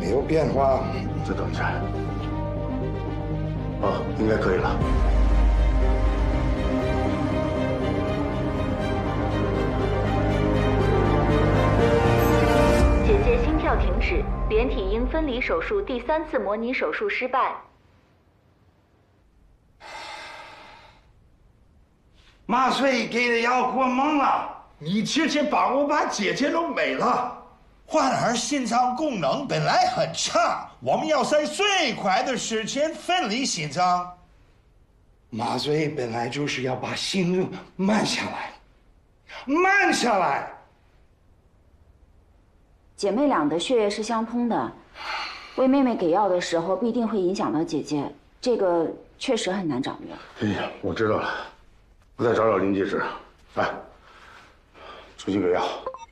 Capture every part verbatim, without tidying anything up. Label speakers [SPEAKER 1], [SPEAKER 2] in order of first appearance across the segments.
[SPEAKER 1] 没有变化。
[SPEAKER 2] 再等一下。啊，应该可以了。
[SPEAKER 3] 姐姐心跳停止，连体婴分离手术第三次模拟手术失败。
[SPEAKER 1] 麻醉给的药过猛了，你直接帮我把姐姐都没了。
[SPEAKER 4] 患儿心脏功能本来很差，我们要在最快的时间分离心脏。
[SPEAKER 1] 麻醉本来就是要把心率慢下来，慢下来。
[SPEAKER 5] 姐妹俩的血液是相通的，为妹妹给药的时候必定会影响到姐姐，这个确实很难掌握。
[SPEAKER 2] 哎呀，我知道了，我再找找林技师，来，重新给药。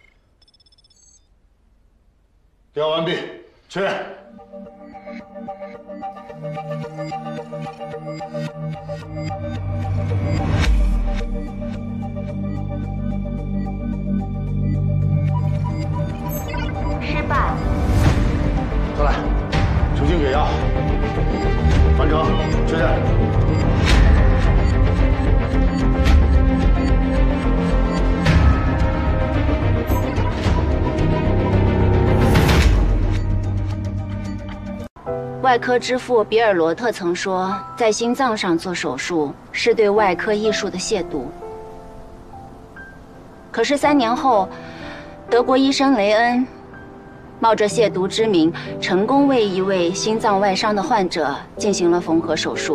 [SPEAKER 2] 给药完毕，确认。
[SPEAKER 3] 失败。
[SPEAKER 2] 再来，重新给药。完成，确认。
[SPEAKER 5] 外科之父比尔罗特曾说，在心脏上做手术是对外科艺术的亵渎。可是三年后，德国医生雷恩冒着亵渎之名，成功为一位心脏外伤的患者进行了缝合手术。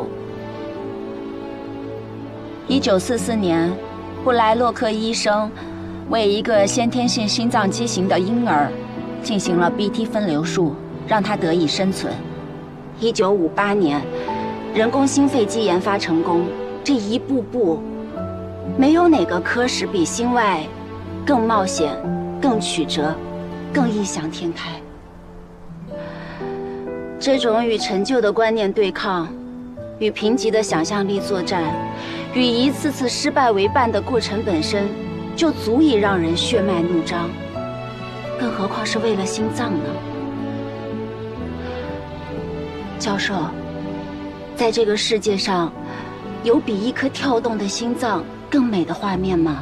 [SPEAKER 5] 一九四四年，布莱洛克医生为一个先天性心脏畸形的婴儿进行了 B T 分流术，让他得以生存。一九五八年，人工心肺机研发成功。这一步步，没有哪个科室比心外更冒险、更曲折、更异想天开。这种与陈旧的观念对抗，与贫瘠的想象力作战，与一次次失败为伴的过程本身，就足以让人血脉怒张。更何况是为了心脏呢？教授，在这个世界上，有比一颗跳动的心脏更美的画面吗？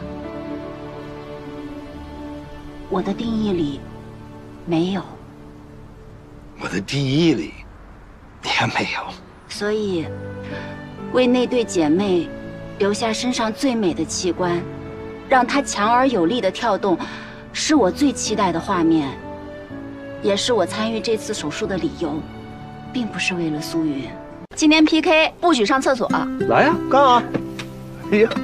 [SPEAKER 5] 我的定义里，没有。
[SPEAKER 1] 我的定义里，也没有。
[SPEAKER 5] 所以，为那对姐妹留下身上最美的器官，让它强而有力的跳动，是我最期待的画面，也是我参与这次手术的理由。并不是为了苏云。今天 P K 不许上厕所。
[SPEAKER 6] 来呀，干啊！哎呀，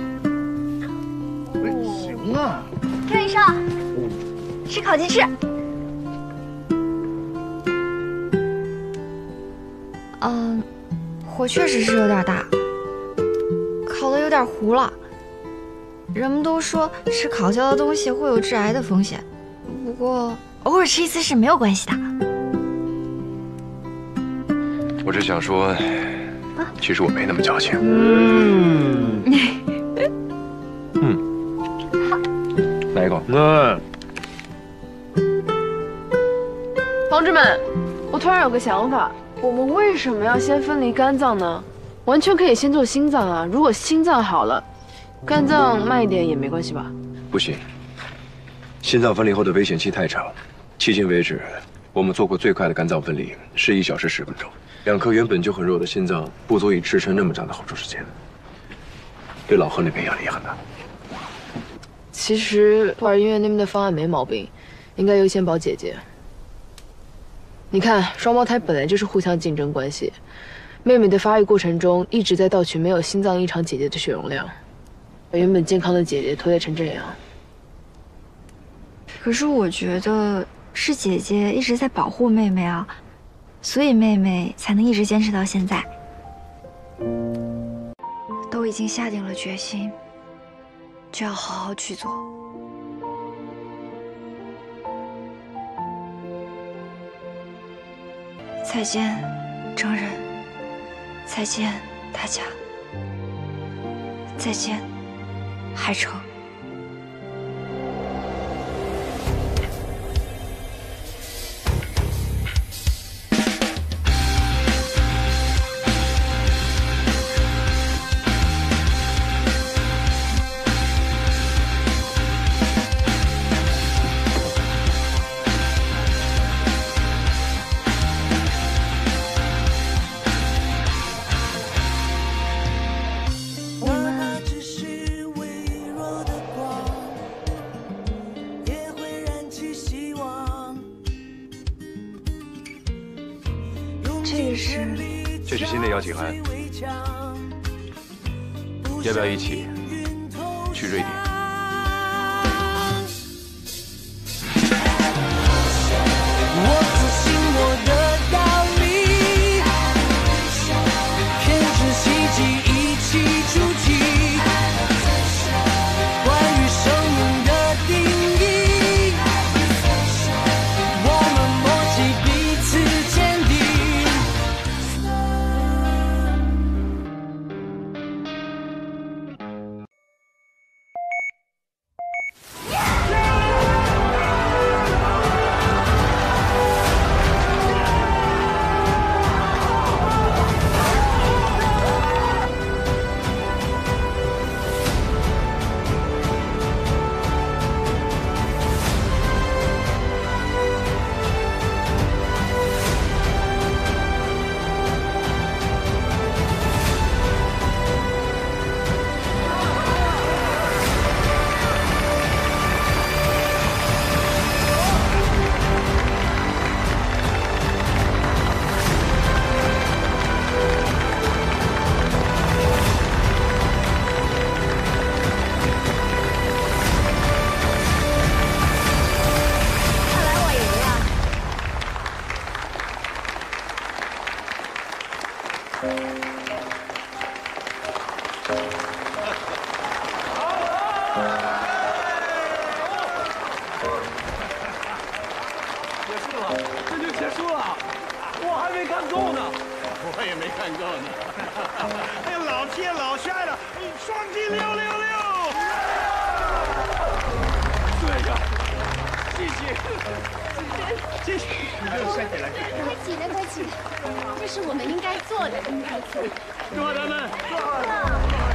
[SPEAKER 2] 行啊。
[SPEAKER 7] 郑医生，吃烤鸡翅。嗯，火确实是有点大，烤的有点糊了。人们都说吃烤焦的东西会有致癌的风险，不过偶尔吃一次是没有关系的。
[SPEAKER 8] 我只想说，其实我没那么矫情。
[SPEAKER 6] 嗯
[SPEAKER 8] 嗯，来一口。
[SPEAKER 6] 嗯。
[SPEAKER 9] 同志们，我突然有个想法，我们为什么要先分离肝脏呢？完全可以先做心脏啊！如果心脏好了，肝脏慢一点也没关系吧？
[SPEAKER 8] 不行，心脏分离后的危险期太长。迄今为止，我们做过最快的肝脏分离是一小时十分钟。两颗原本就很弱的心脏不足以支撑那么长的手术时间，对老贺那边压力也很大。
[SPEAKER 9] 其实托儿医院那边的方案没毛病，应该优先保姐姐。你看，双胞胎本来就是互相竞争关系，妹妹的发育过程中一直在盗取没有心脏异常姐姐的血容量，把原本健康的姐姐拖累成这样。
[SPEAKER 7] 可是我觉得是姐姐一直在保护妹妹啊。所以妹妹才能一直坚持到现在，都已经下定了决心，就要好好去做。再见，证人。再见，大家。再见，海城。 这是？
[SPEAKER 8] 这是新的邀请函，要不要一起去瑞典？
[SPEAKER 10] 我自信我的道理，偏执希冀一起出题。关于生命的定义，我们默契彼此坚定。
[SPEAKER 11] 结束了，这就结束了，我还没看够呢。
[SPEAKER 2] 我也没看够呢。哎呀，老天老帅了，双击六六六！
[SPEAKER 11] 对呀，谢谢，谢谢，
[SPEAKER 2] 你就站起来。
[SPEAKER 12] 快起来，快起来！这是我们应该做的，应该做的。
[SPEAKER 2] 祝贺他们！祝贺！